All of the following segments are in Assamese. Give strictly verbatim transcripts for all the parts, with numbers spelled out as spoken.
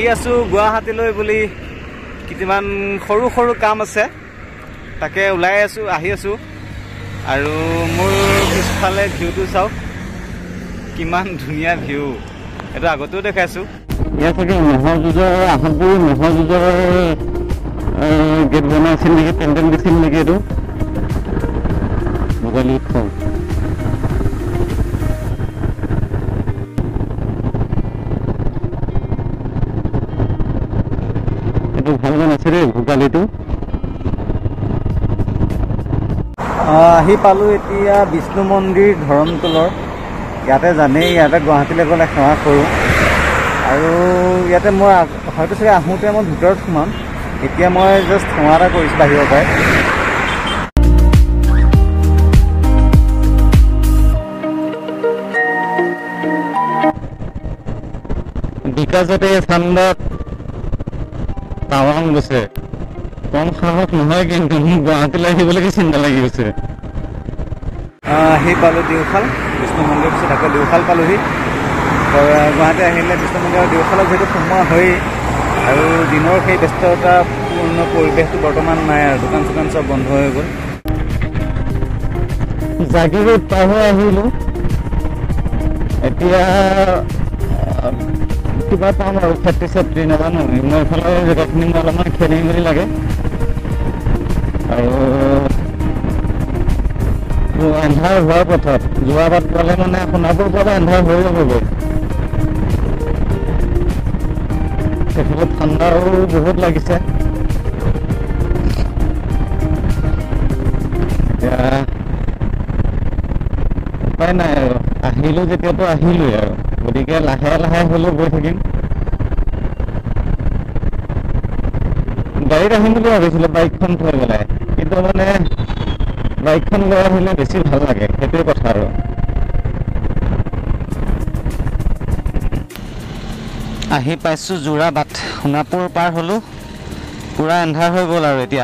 আহি আছোঁ গুৱাহাটীলৈ বুলি কিছুমান সৰু সৰু কাম আছে তাকে ওলাই আছোঁ আহি আছোঁ আৰু মোৰ পিছফালে ভিউটো চাওক কিমান ধুনীয়া ভিউ এটা আগতেও দেখাইছোঁ ইয়াত থাকে মহৰ যুঁজৰ আহতবোৰ মহৰ যুঁজৰ গেট বনাইছিল নেকি পেণ্ডেল দিছিল নেকি এইটো ভোগালী উৎসৱ এইটো ভাল বনাইছে দেই ভোগালীটো আহি পালোঁ এতিয়া বিষ্ণু মন্দিৰ ধৰমতলৰ ইয়াতে জানেই ইয়াতে গুৱাহাটীলৈ গ'লে সেৱা কৰোঁ আৰু ইয়াতে মই হয়তো চাগে আহোঁতে মই ভিতৰত সোমাম এতিয়া মই জাষ্ট সেৱা এটা কৰিছোঁ বাহিৰৰ পৰাই বিকাশতে ঠাণ্ডাত টাৱাং গৈছে কম সাহস নহয় কিন্তু মোক গুৱাহাটীলৈ আহিবলৈকে চিন্তা লাগি গৈছে আহি পালোঁ দেওশাল বিষ্ণু মন্দিৰৰ পিছত আকৌ দেওশাল পালোঁহি গুৱাহাটী আহিলে বিষ্ণু মন্দিৰৰ দেওশালত যিহেতু সোমোৱা হয়েই আৰু দিনৰ সেই ব্যস্ততাপূৰ্ণ পৰিৱেশটো বৰ্তমান নাই আৰু দোকান চোকান চব বন্ধ হৈ গ'ল জাগিৰোড পাৰ হৈ আহিলোঁ এতিয়া কিবা পাম আৰু ছাত্ৰী ছাত্ৰী নাজানো মই এইফালে জেগাখিনি মই অলপমান খেলি মেলি লাগে আৰু এন্ধাৰ হোৱাৰ পথত যোৱা বাট পালে মানে সোণাপুৰ পৰা এন্ধাৰ হৈ যাবগৈ সেইফালে ঠাণ্ডাও বহুত লাগিছে এতিয়া উপায় নাই আৰু আহিলোঁ যেতিয়াতো আহিলোঁৱেই আৰু গতিকে লাহে লাহে হ'লেও গৈ থাকিম গাড়ীত আহিম বুলি ভাবিছিলোঁ বাইকখন থৈ পেলাই কিন্তু মানে বাইকখন লৈ আহিলে বেছি ভাল লাগে সেইটোৱে কথা আৰু আহি পাইছোঁ যোৰাবাট সোণাপুৰ পাৰ হ'লোঁ পূৰা এন্ধাৰ হৈ গ'ল আৰু এতিয়া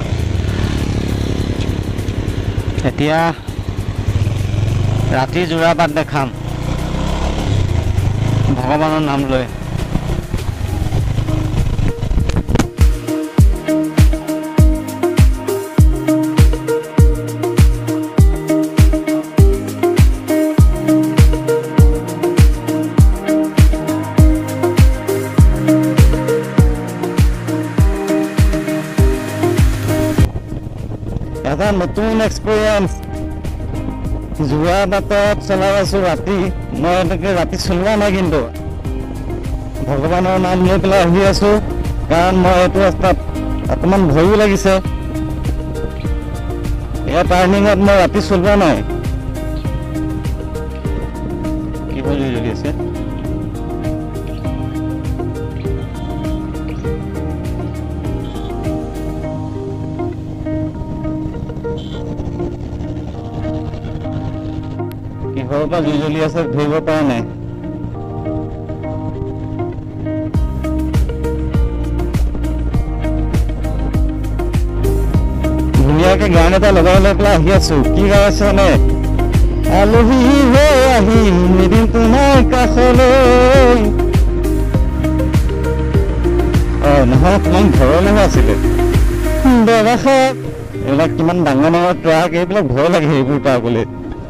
এতিয়া ৰাতি যোৰাবাট দেখাম ভগৱানৰ নাম লৈ এটা নতুন এক্সপিৰিয়েঞ্চ যোৰাবাটত চলাই আছোঁ ৰাতি মই এনেকৈ ৰাতি চলোৱা নাই কিন্তু ভগৱানৰ নাম লৈ পেলাই আহি আছোঁ কাৰণ মই এইটো ৰাস্তাত অকণমান ভয়ো লাগিছে এয়া টাৰ্ণিঙত মই ৰাতি চলোৱা নাই কি হৈ জ্বলি আছে কিহৰ পৰা জুই জ্বলি আছে ধৰিব পৰা নাই ধুনীয়াকে গান এটা লগাই লৈ পেলাই আহি আছো কি গাই আছে মানে আলহী হৈ আহিম এদিন তোমাৰ কাষলৈ অ নহয় তোমাৰ ঘৰলৈহে আছিলে ব্যৱসায় এইবিলাক কিমান ডাঙৰ ডাঙৰ ট্ৰাক এইবিলাক ভয় লাগে এইবোৰ পাবলৈ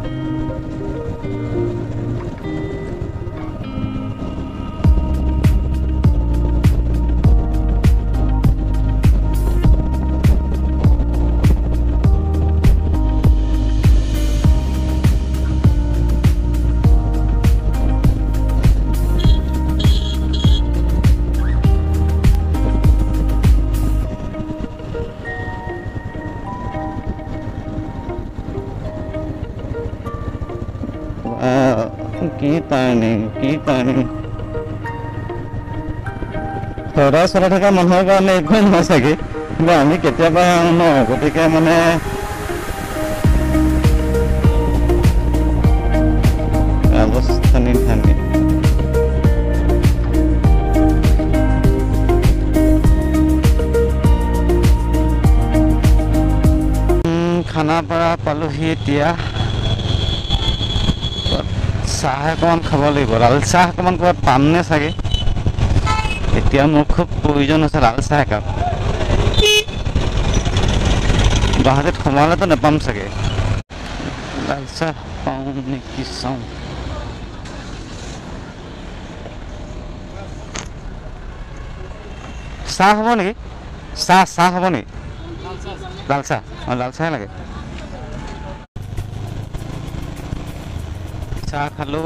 কি টাৰ্ণিং কি টাৰ্ণিং সদায় চলাই থকা মানুহৰ কাৰণে একোৱেই নহয় চাগে কিন্তু আমি কেতিয়াবা আহোঁ ন গতিকে মানে ৰাজস্থানী ঠাণ্ডা খানাপাৰা পালোহি এতিয়া চাহ অকণমান খাব লাগিব লাল চাহ অকণমান ক'ৰবাত পামনে চাগে এতিয়া মোৰ খুব প্ৰয়োজন আছে লাল চাহ একাপ। গুৱাহাটীত সোমালেতো নাপাম চাগে। লাল চাহ পাওঁ নেকি চাওঁ। চাহ হ'ব নেকি? চাহ চাহ হ'ব নেকি? লাল চাহ অঁ লাল চাহে লাগে। চাহ খালোঁ।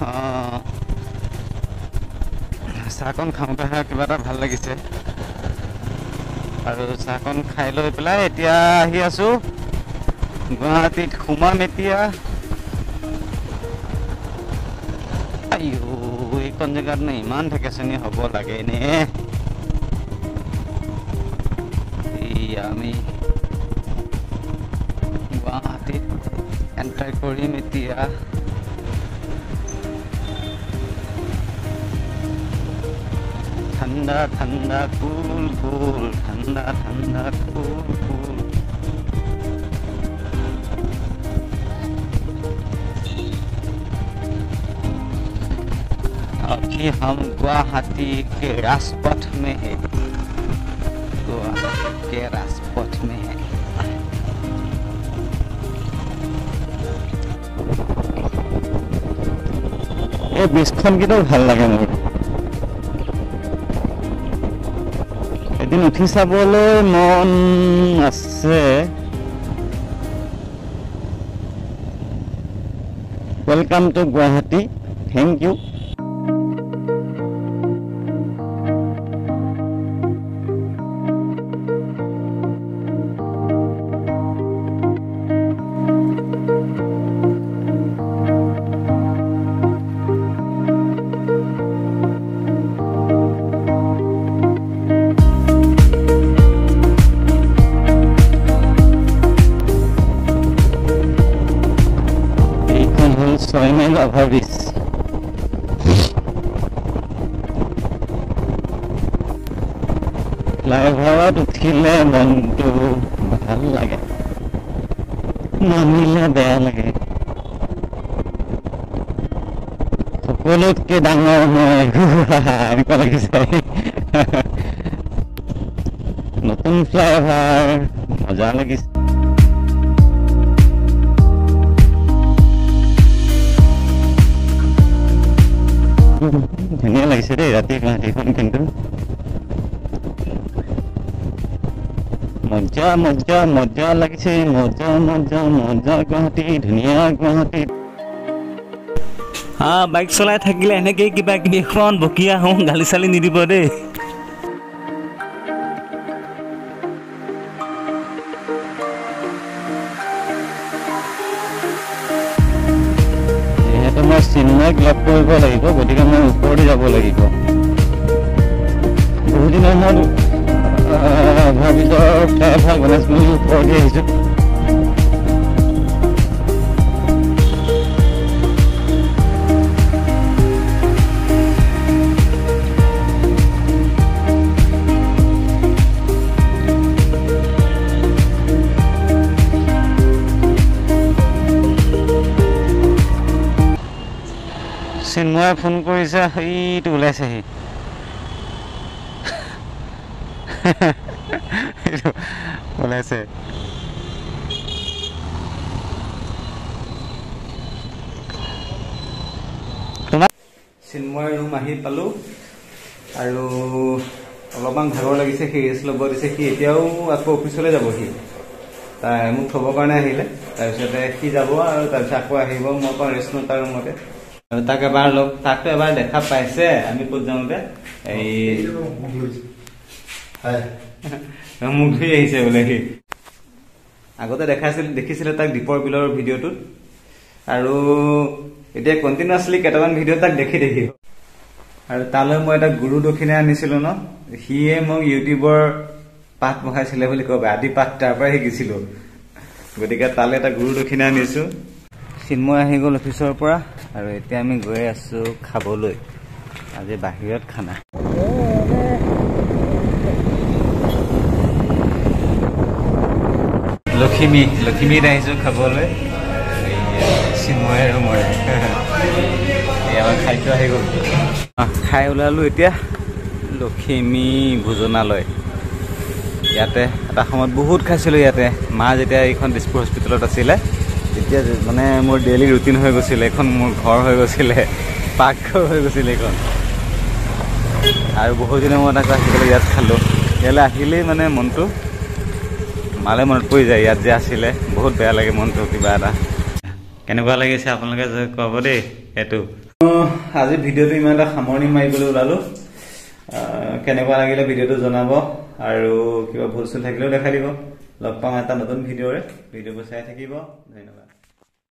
চাহকণ খাওঁতেহে কিবা এটা ভাল লাগিছে আৰু চাহকণ খাই লৈ পেলাই এতিয়া আহি আছোঁ গুৱাহাটীত। সোমাম এতিয়া। আইও এইখন জেগাত নে ইমান ঠেকেচনি হ'ব লাগে নে? এই আমি গুৱাহাটীত এণ্টাৰ কৰিম এতিয়া। ঠাণ্ডা ঠাণ্ডা কুল কুল, ঠাণ্ডা ঠাণ্ডা কুল কুল। अभी हम गुवाहाटी के राजपथ में है। गुवाहाटी के राजपथ में है। এই ব্ৰিজখন কিন্তু ভাল লাগে মোৰ। এদিন উঠি চাবলৈ মন আছে। Welcome to Guwahati. Thank you. ছয় মাইল অভাৰ ব্ৰিজ। ফ্লাইঅভাৰত উঠিলে মনটো ভাল লাগে, নামিলে বেয়া লাগে। সকলোতকৈ ডাঙৰ মই এনেকুৱা লাগিছে। নতুন ফ্লাইঅভাৰ মজা লাগিছে। ধুনীয়া লাগিছে দেই ৰাতি গুৱাহাটীখন কিন্তু। মজা মজা মজা লাগিছে, মজা মজা মজা গুৱাহাটী, ধুনীয়া গুৱাহাটী। হা বাইক চলাই থাকিলে এনেকেই কিবা কিবি এখন বকি আহোঁ, গালি চালি নিদিব দেই। যিহেতু মই চিন্ময়ক লগ কৰিব লাগিব, গতিকে মই ওপৰতে যাব লাগিব। বহুদিনৰ মূৰত অভাৰব্ৰিজৰ ফ্লাইঅভাৰ গণেশগুৰিৰ ওপৰতে আহিছোঁ। চিন্ময়ে ফোন কৰিছে, সেইটো ওলাইছেহি। ওলাইছে চিন্ময় ৰুম আহি পালোঁ আৰু অলপমান ভাগৰ লাগিছে। সি ৰেষ্ট ল'ব দিছে। সি এতিয়াও আকৌ অফিচলৈ যাব। সি তাই মোক থ'বৰ কাৰণে আহিলে। তাৰপিছতে সি যাব আৰু তাৰপিছত আকৌ আহিব। মই অকণ ৰেষ্ট লওঁ তাৰ ৰুমতে। আৰু তাক এবাৰ লগ তাকতো এবাৰ দেখা পাইছে আমি ক'ত যাওঁতে। এই মুখ ধুই আহিছে বোলে সি। আগতে দেখাইছিল দেখিছিলে তাক দীপৰ বিলৰ ভিডিঅ'টোত, আৰু এতিয়া কণ্টিনিউৱাছলি কেইটামান ভিডিঅ' তাক দেখি দেখি। আৰু তালৈ মই এটা গুৰু দক্ষিণা আনিছিলোঁ ন, সিয়ে মোক ইউটিউবৰ পাঠ পঢ়াইছিলে বুলি ক'ব। আদি পাঠ তাৰ পৰাই শিকিছিলোঁ। গতিকে তালৈ এটা গুৰু দক্ষিণা আনিছোঁ। চিন্ময় আহি গ'ল অফিচৰ পৰা আৰু এতিয়া আমি গৈ আছোঁ খাবলৈ। আজি বাহিৰত খানা। লখিমী লখিমীত আহিছোঁ খাবলৈ। চিন্ময় আৰু মই এই আমাৰ খাদ্য আহি গ'ল। খাই ওলালোঁ এতিয়া লখিমী ভোজনালয়। ইয়াতে এটা সময়ত বহুত খাইছিলোঁ ইয়াতে। মা যেতিয়া এইখন দিছপুৰ হস্পিটেলত আছিলে তেতিয়া মানে মোৰ ডেইলি ৰুটিন হৈ গৈছিলে, এইখন মোৰ ঘৰ হৈ গৈছিলে, পাকঘৰ হৈ গৈছিলে এইখন। আৰু বহুত দিনৰ মূৰত আকৌ আহিবলৈ ইয়াত খালোঁ। ইয়ালৈ আহিলেই মানে মনটো মালে মনত পৰি যায়, ইয়াত যে আছিলে বহুত বেয়া লাগে মনটো কিবা এটা। কেনেকুৱা লাগিছে আপোনালোকে ক'ব দেই। এইটো আজি ভিডিঅ'টো ইমান এটা সামৰণি মাৰিবলৈ ওলালোঁ। কেনেকুৱা লাগিলে ভিডিঅ'টো জনাব, আৰু কিবা ভুল চুল থাকিলেও দেখাই দিব। লগ পাম এটা নতুন ভিডিঅ'ৰে। ভিডিঅ'বোৰ চাই থাকিব। ধন্যবাদ।